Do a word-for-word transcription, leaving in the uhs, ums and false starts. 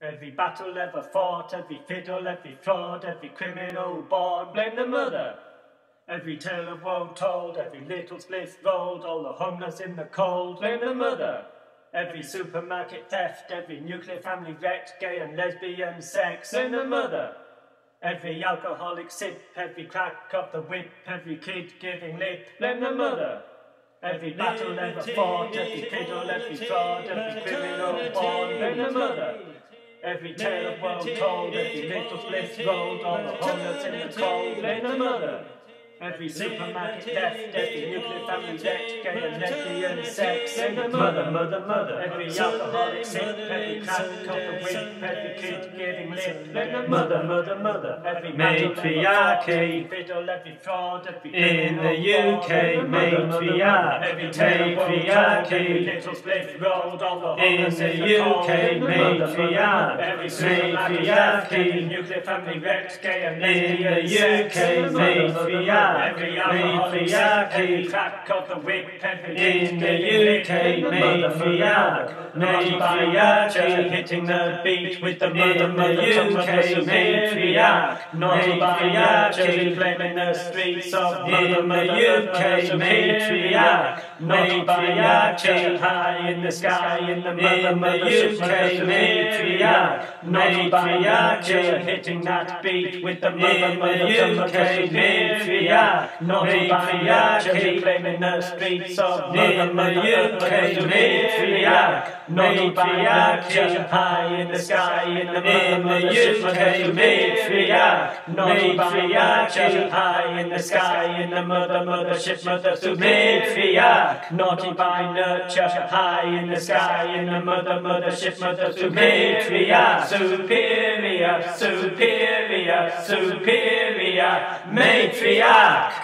Every battle ever fought, every fiddle, every fraud, every criminal born, blame the mother. Every tale of woe told, every little spliff rolled, all the homeless in the cold, blame the mother. Every supermarket theft, every nuclear family wrecked, gay and lesbian sex, blame the mother. Every alcoholic sip, every crack of the whip, every kid giving lip, blame the mother. Every battle ever fought, every fiddle, every fraud, every criminal born, blame the mother. Every tale of woe told, every little spliff rolled, all the homeless in the cold, blame the mother. Every supermarket theft, every nuclear family wrecked, gay and lesbian sex, blame the mother, mother, mother. Every alcoholic sip, every crack of the whip, every kid giving lip, blame the mother, mother, mother. Every Matriarchy fiddle, every fraud, every in the U K, matriarch, every tale of matriarchy little spliff rolled, all the in homeless the in the U cold, K, matriarch, every supermarket theft, every matriarchy nuclear family wrecked, gay and in the lesbian U sex, K, matriarch, every alcoholic sip, every matriarchy crack of the whip, every in the U K, matriarch, matriarchy hitting the beat with the mother, mother, in the U K, matriarch, matriarchy claiming the streets of in the U K, matriarch, matriarchy high in the sky, in the in the U K, matriarch, matriarchy hitting that beat with the in the U K, matriarch, matriarchy claiming the streets of in the U K, matriarch, matriarchy high in the sky, in the in the U K, matriarch, matriarchy high in the sky, in the mother, mothership, mother to matriarch, naughty by nurture, high in the sky, in the mother, mothership, mother to matriarch, superior, superior, superior, matriarch.